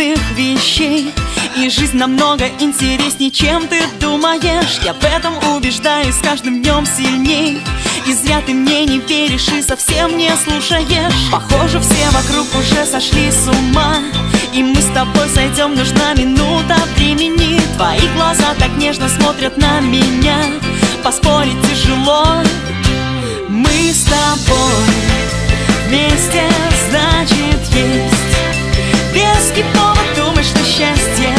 простых вещей. И жизнь намного интереснее, чем ты думаешь. Я в этом убеждаюсь с каждым днем сильней. И зря ты мне не веришь и совсем не слушаешь. Похоже, все вокруг уже сошли с ума, и мы с тобой сойдем, нужна минута времени. Твои глаза так нежно смотрят на меня, поспорить тяжело. Мы с тобой вместе, значит, есть веский повод думать, что счастье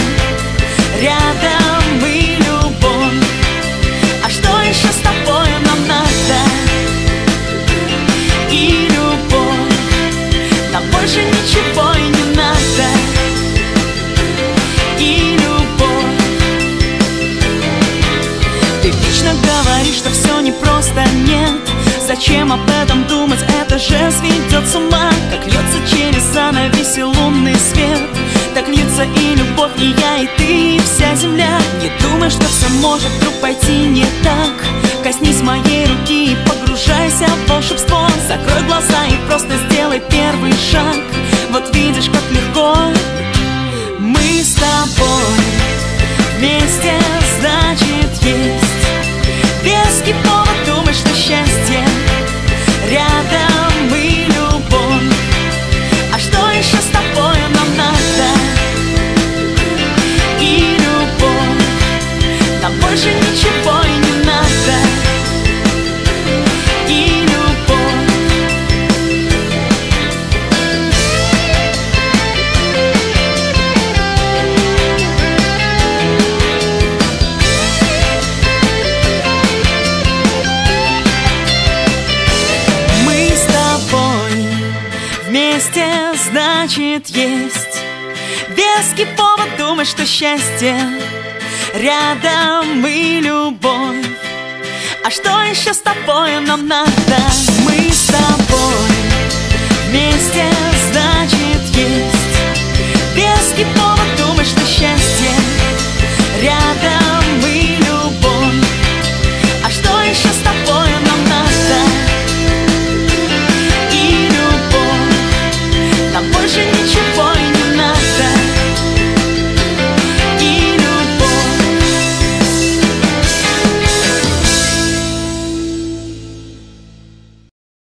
рядом и любовь. А что еще с тобой нам надо? И любовь. Нам больше ничего и не надо. И любовь. Ты вечно говоришь, что все непросто, нет. Зачем об этом думать, это же сведет с ума. Как льется через занавеси лунный свет, так льется и любовь, и я, и ты, и вся земля. Не думай, что все может вдруг пойти не так. Коснись моей руки и погружайся в волшебство. Закрой глаза и просто сделай первый шаг. Вот видишь, как легко. Мы с тобой вместе, значит, есть веский повод думать, что счастье рядом и любовь. А что еще с тобой нам надо? И любовь. Нам больше ничего и не надо. И любовь. Мы с тобой вместе, значит, есть веский повод думать, что счастье рядом и любовь. А что еще с тобой нам надо? Мы с тобой вместе, значит, есть веский повод думать, что счастье